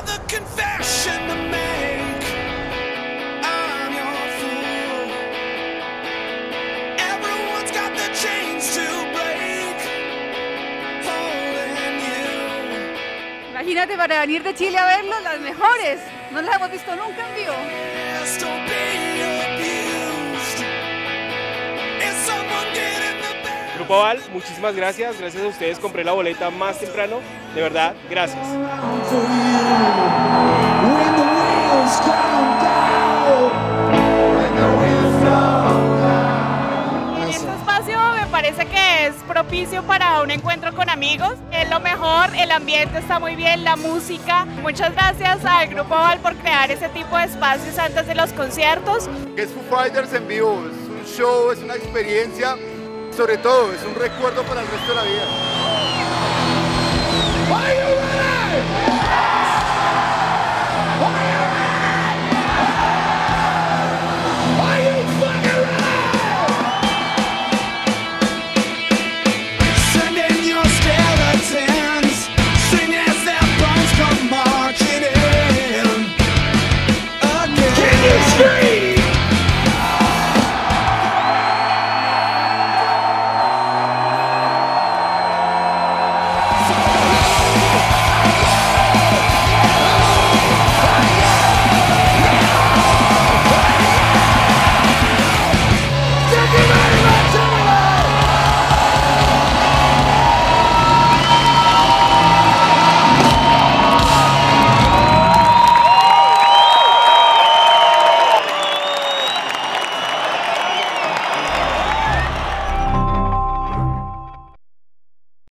another confession to make. I'm your fool. Everyone's got the chains to break. Holding you. Imagínate para venir de Chile a verlos, las mejores. No las hemos visto nunca en vivo. Yes, don't be abused. Is someone getting the best? Grupo Aval, muchísimas gracias. Gracias a ustedes compré la boleta más temprano. De verdad, gracias. For you, when the wheels come down, when the wheels come down. Este espacio me parece que es propicio para un encuentro con amigos. Es lo mejor, el ambiente está muy bien, la música. Muchas gracias al Grupo Aval por crear ese tipo de espacios antes de los conciertos. Es Foo Fighters en vivo, es un show, es una experiencia, sobre todo es un recuerdo para el resto de la vida. Are you